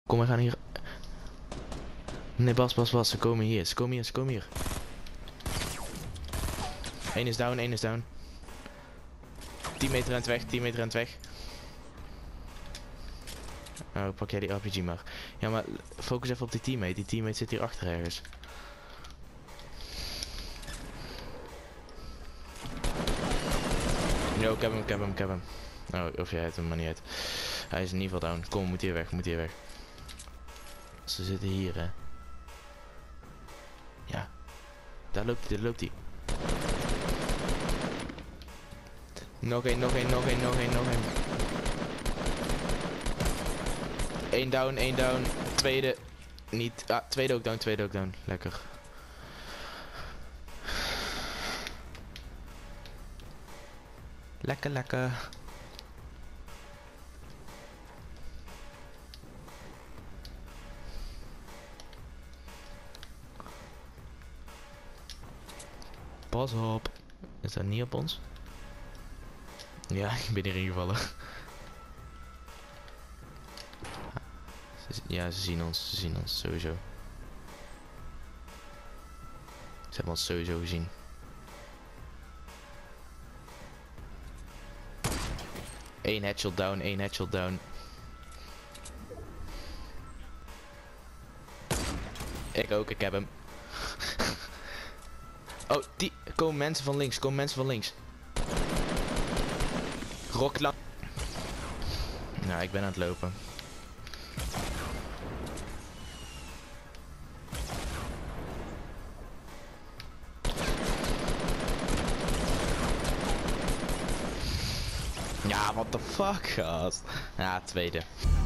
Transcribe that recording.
Kom, we gaan hier. Nee, Bas, ze komen hier, ze komen hier. Eén is down, één is down. 10 meter aan het weg, 10 meter aan het weg. Oh, pak jij die RPG maar. Ja, maar focus even op die teammate. Die teammate zit hier achter ergens. Yo, ik heb hem. Oh, of jij hebt hem maar niet uit. Hij is in ieder geval down. Kom, moet hier weg. Ze zitten hier, hè. Ja. Daar loopt hij. Nog één. Eén down. Tweede. Niet. Ah, tweede ook down. Lekker. Lekker. Pas op. Is dat niet op ons? Ja, ik ben hierin gevallen. Ja, ze zien ons sowieso. Ze hebben ons sowieso gezien. Eén headshot down. Ik ook, ik heb hem. Oh, die komen mensen van links. Rockland. Nou, ik ben aan het lopen. Ja, what the fuck, gast. Ja, tweede.